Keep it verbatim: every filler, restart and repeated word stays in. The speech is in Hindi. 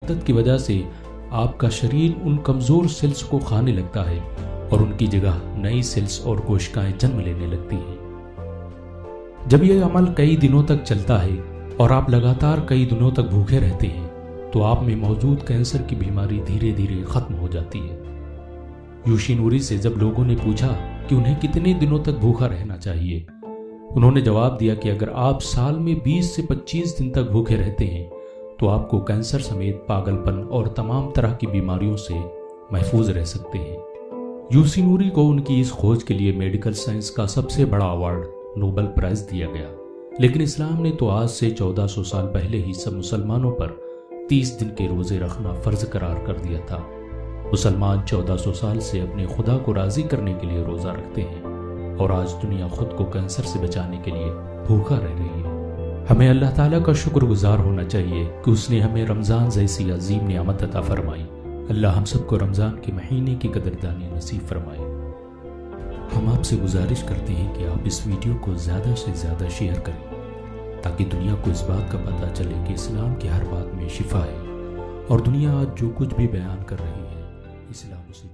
शिद्दत की वजह से आपका शरीर उन कमज़ोर सेल्स को खाने लगता है और उनकी जगह नई सेल्स और कोशिकाएं जन्म लेने लगती हैं। जब यह अमल कई दिनों तक चलता है और आप लगातार कई दिनों तक भूखे रहते हैं तो आप में मौजूद कैंसर की बीमारी धीरे धीरे खत्म हो जाती है। यूशिनोरी से जब लोगों ने पूछा कि उन्हें कितने दिनों तक भूखा रहना चाहिए, उन्होंने जवाब दिया कि अगर आप साल में बीस से पच्चीस दिन तक भूखे रहते हैं तो आपको कैंसर समेत पागलपन और तमाम तरह की बीमारियों से महफूज रह सकते हैं। यूशिनोरी को उनकी इस खोज के लिए मेडिकल साइंस का सबसे बड़ा अवार्ड नोबेल प्राइज दिया गया, लेकिन इस्लाम ने तो आज से चौदह सौ साल पहले ही सब मुसलमानों पर तीस दिन के रोजे रखना फर्ज करार कर दिया था। मुसलमान चौदह सौ साल से अपने खुदा को राजी करने के लिए रोजा रखते हैं और आज दुनिया खुद को कैंसर से बचाने के लिए भूखा रह रही है। हमें अल्लाह ताला का शुक्रगुजार होना चाहिए कि उसने हमें रमज़ान जैसी अजीम नियामत अता फरमाई। अल्लाह हम सबको रमज़ान के महीने की कदरदानी नसीब फरमाए। हम आपसे गुजारिश करते हैं कि आप इस वीडियो को ज़्यादा से ज़्यादा शेयर करें ताकि दुनिया को इस बात का पता चले कि इस्लाम की हर बात में शिफा है और दुनिया आज जो कुछ भी बयान कर रही है इस्लाम उसमें